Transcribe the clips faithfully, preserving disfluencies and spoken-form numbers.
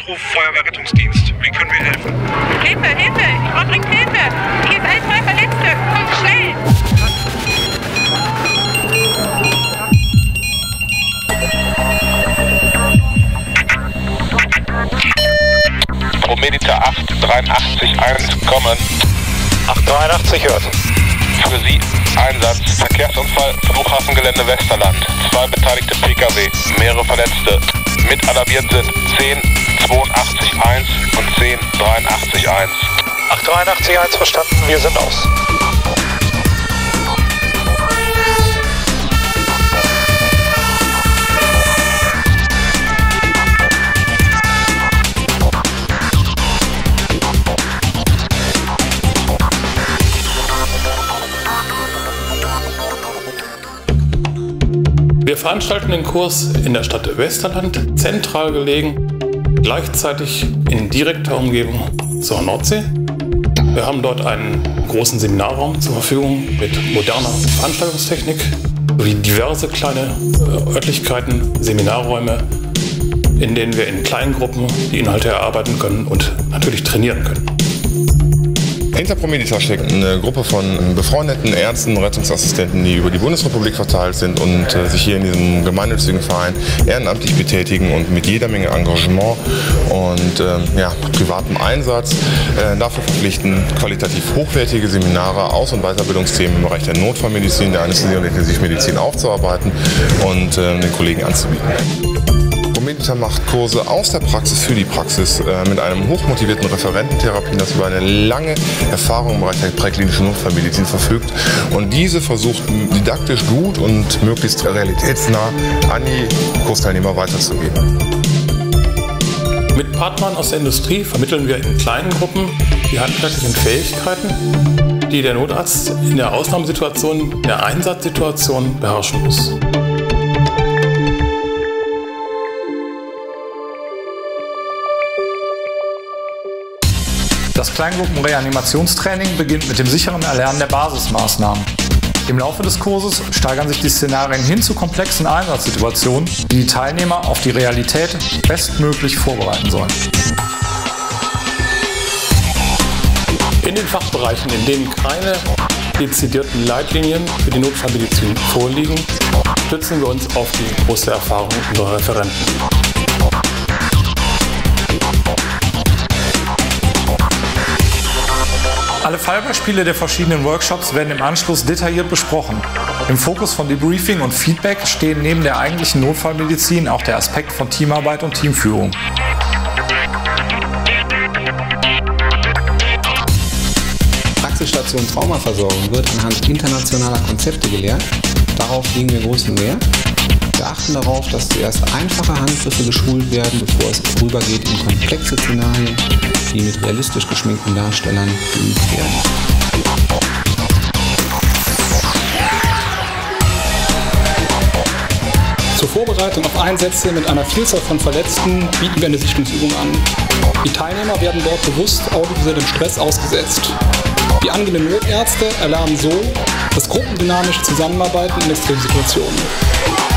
Notruf Feuerwehrrettungsdienst. Wie können wir helfen? Hilfe, Hilfe! Ich brauche dringend Hilfe! Hier ist ein, zwei Verletzte! Kommt schnell! Promedica acht dreiundachtzig eins kommen. acht dreiundachtzig hört. Für Sie Einsatz. Verkehrsunfall, Flughafengelände Westerland. Zwei beteiligte P K W, mehrere Verletzte. Mit alarmiert sind zehn zweiundachtzig eins und zehn dreiundachtzig eins. acht dreiundachtzig eins verstanden, wir sind aus. Wir veranstalten den Kurs in der Stadt Westerland, zentral gelegen, gleichzeitig in direkter Umgebung zur Nordsee. Wir haben dort einen großen Seminarraum zur Verfügung mit moderner Veranstaltungstechnik sowie diverse kleine Örtlichkeiten, Seminarräume, in denen wir in kleinen Gruppen die Inhalte erarbeiten können und natürlich trainieren können. Hinter Promedica steckt eine Gruppe von befreundeten Ärzten, Rettungsassistenten, die über die Bundesrepublik verteilt sind und äh, sich hier in diesem gemeinnützigen Verein ehrenamtlich betätigen und mit jeder Menge Engagement und äh, ja, privatem Einsatz äh, dafür verpflichten, qualitativ hochwertige Seminare, Aus- und Weiterbildungsthemen im Bereich der Notfallmedizin, der Anästhesie und Intensivmedizin aufzuarbeiten und äh, den Kollegen anzubieten. Promedica macht Kurse aus der Praxis für die Praxis äh, mit einem hochmotivierten Referententherapien, das über eine lange Erfahrung im Bereich der präklinischen Notfallmedizin verfügt und diese versucht didaktisch gut und möglichst realitätsnah an die Kursteilnehmer weiterzugeben. Mit Partnern aus der Industrie vermitteln wir in kleinen Gruppen die handwerklichen Fähigkeiten, die der Notarzt in der Ausnahmesituation, in der Einsatzsituation beherrschen muss. Das Kleingruppenreanimationstraining beginnt mit dem sicheren Erlernen der Basismaßnahmen. Im Laufe des Kurses steigern sich die Szenarien hin zu komplexen Einsatzsituationen, die die Teilnehmer auf die Realität bestmöglich vorbereiten sollen. In den Fachbereichen, in denen keine dezidierten Leitlinien für die Notfallmedizin vorliegen, stützen wir uns auf die große Erfahrung unserer Referenten. Alle Fallbeispiele der verschiedenen Workshops werden im Anschluss detailliert besprochen. Im Fokus von Debriefing und Feedback stehen neben der eigentlichen Notfallmedizin auch der Aspekt von Teamarbeit und Teamführung. Praxisstation Traumaversorgung wird anhand internationaler Konzepte gelehrt. Darauf legen wir großen Wert. Wir achten darauf, dass zuerst einfache Handgriffe geschult werden, bevor es vorübergeht in komplexe Szenarien, die mit realistisch geschminkten Darstellern geübt werden. Zur Vorbereitung auf Einsätze mit einer Vielzahl von Verletzten bieten wir eine Sichtungsübung an. Die Teilnehmer werden dort bewusst audiovisuellem Stress ausgesetzt. Die angehenden Notärzte erlernen so das gruppendynamische Zusammenarbeiten in Extremsituationen.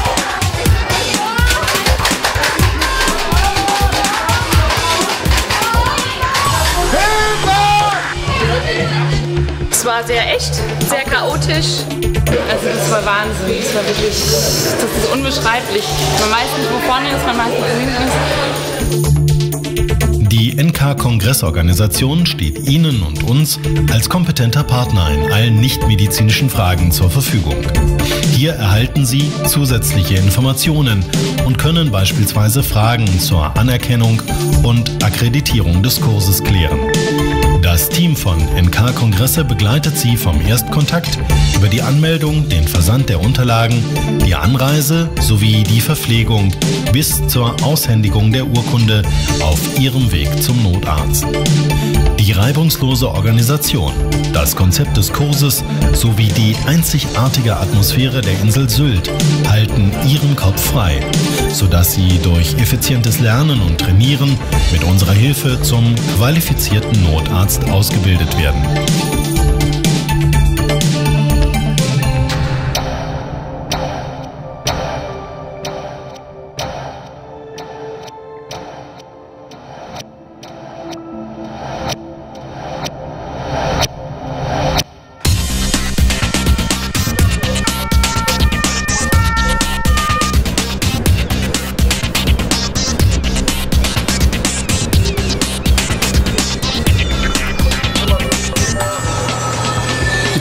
Es war sehr echt, sehr chaotisch. Also das war Wahnsinn, das war wirklich, das ist unbeschreiblich. Man weiß nicht, wo vorne ist, man weiß nicht, wo hinten ist. Die N K-Kongressorganisation steht Ihnen und uns als kompetenter Partner in allen nichtmedizinischen Fragen zur Verfügung. Hier erhalten Sie zusätzliche Informationen und können beispielsweise Fragen zur Anerkennung und Akkreditierung des Kurses klären. Das Team von N K-Kongresse begleitet Sie vom Erstkontakt über die Anmeldung, den Versand der Unterlagen, die Anreise sowie die Verpflegung bis zur Aushändigung der Urkunde auf Ihrem Weg zum Notarzt. Die reibungslose Organisation, das Konzept des Kurses sowie die einzigartige Atmosphäre der Insel Sylt halten Ihren Kopf frei, sodass Sie durch effizientes Lernen und Trainieren mit unserer Hilfe zum qualifizierten Notarzt ausgebildet werden.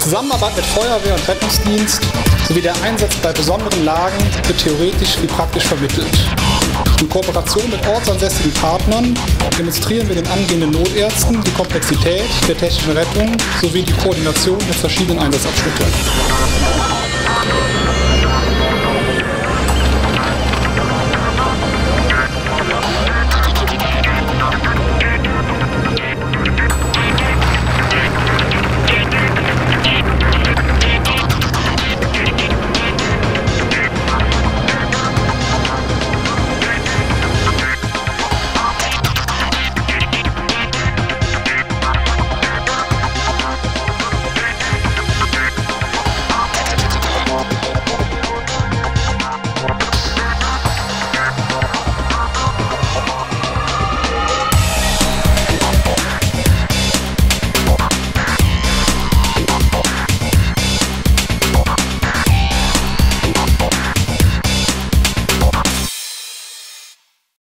Zusammenarbeit mit Feuerwehr und Rettungsdienst sowie der Einsatz bei besonderen Lagen wird theoretisch wie praktisch vermittelt. In Kooperation mit ortsansässigen Partnern demonstrieren wir den angehenden Notärzten die Komplexität der technischen Rettung sowie die Koordination der verschiedenen Einsatzabschnitte.